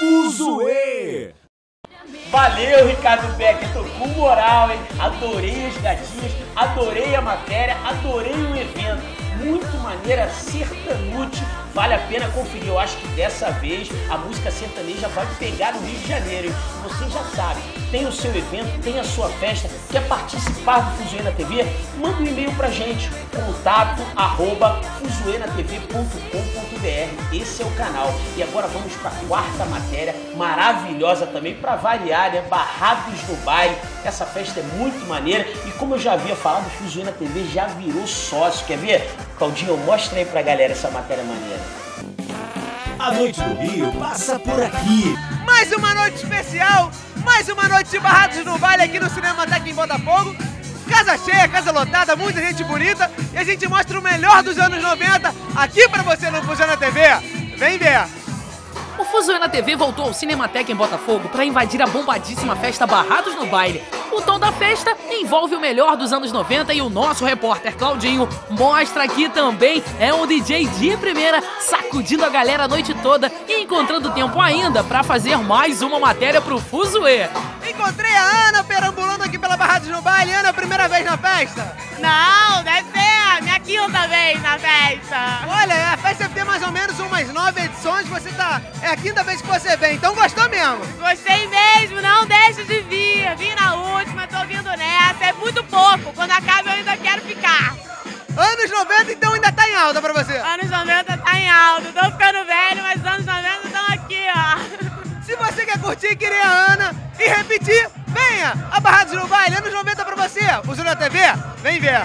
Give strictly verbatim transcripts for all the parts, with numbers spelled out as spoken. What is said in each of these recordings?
Fuzuê! Valeu, Ricardo Becker, tô com moral, hein? Adorei os gatinhos, adorei a matéria, adorei o evento. Muito maneira, sertanute, vale a pena conferir. Eu acho que dessa vez a música sertaneja vai pegar no Rio de Janeiro, hein? Você já sabe, tem o seu evento, tem a sua festa, quer participar do Fuzuê na T V? Manda um e-mail pra gente, contato arroba fuzuenatv ponto com ponto br. Esse é o canal. E agora vamos para a quarta matéria, maravilhosa também, para variar, né? Barrados no Baile. Essa festa é muito maneira e como eu já havia falado, o Fuzuê na T V já virou sócio. Quer ver? Claudinho, mostra aí pra galera essa matéria maneira. A Noite do Rio passa por aqui. Mais uma noite especial, mais uma noite de Barrados no Baile aqui no Cinemateca em Botafogo. Casa cheia, casa lotada, muita gente bonita e a gente mostra o melhor dos anos noventa aqui pra você no Fuzuê na T V. Vem ver! O Fuzuê na T V voltou ao Cinemateca em Botafogo para invadir a bombadíssima festa Barrados no Baile. O tom da festa envolve o melhor dos anos noventa e o nosso repórter Claudinho mostra aqui também é um D J de primeira, sacudindo a galera a noite toda e encontrando tempo ainda para fazer mais uma matéria pro Fuzuê. Encontrei a Ana perambulando aqui pela Barrados no Baile. Ana, primeira vez na festa? Não, deve ser a minha quinta vez na festa. Olha, a festa deve ter mais ou menos umas nove edições, você tá... é a quinta vez que você vem, então gostou mesmo? Gostei mesmo, não deixo de vir. Vim na última, tô vindo nessa, é muito pouco. Quando acaba eu ainda quero ficar. Anos noventa então ainda tá em alta pra você? Anos noventa tá em alta, tô ficando velho, mas anos noventa estão aqui, ó. Se você quer curtir e querer a Ana e repetir, venha! A Barrados no Baile, anos noventa pra você! Fuzuê na T V, vem ver!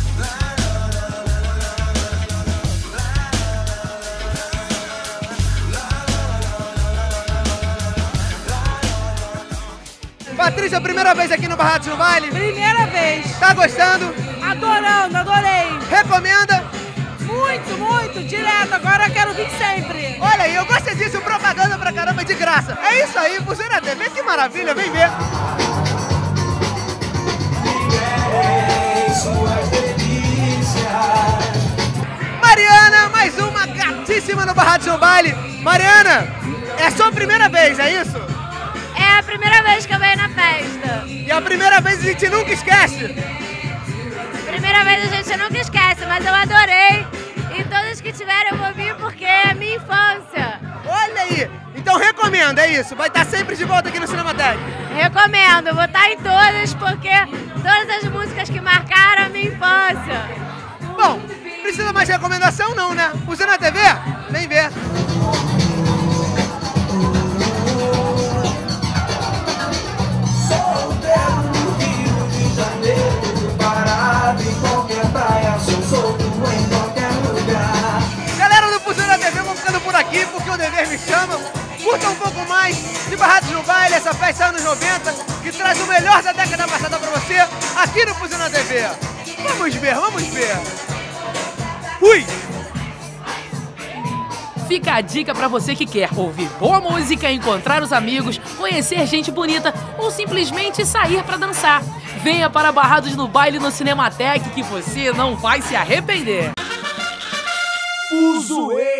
Patrícia, primeira vez aqui no Barrados no Baile? Primeira vez. Tá gostando? Adorando, adorei. Recomenda? Muito, muito, direto, agora eu quero vir sempre. Olha aí, eu gostei disso, propaganda pra caramba de graça. É isso aí, Fuzuê na T V, que maravilha, vem ver. Mariana, mais uma gatíssima no Barrados no Baile. Mariana, é sua primeira vez, é isso? É a primeira vez que eu venho na festa. E a primeira vez a gente nunca esquece. Primeira vez a gente nunca esquece, mas eu adorei. E todos que tiverem eu vou vir porque é minha infância. Olha aí, então recomendo, é isso. Vai estar sempre de volta aqui no Cinemateca. Recomendo, vou estar em todas porque todas as músicas que marcaram a minha infância. Bom, precisa mais recomendação não, né? Fuzuê na T V? Vem ver. Galera do Fuzuê na T V, vou ficando por aqui porque o dever me chama. Curta um pouco mais de Barrados no Baile, essa festa anos noventa, que traz o melhor da década passada pra você, aqui no Fuzuê na T V. Vamos ver, vamos ver. Fui! Fica a dica pra você que quer ouvir boa música, encontrar os amigos, conhecer gente bonita ou simplesmente sair pra dançar. Venha para Barrados no Baile no Cinemateca que você não vai se arrepender. Fuzuê!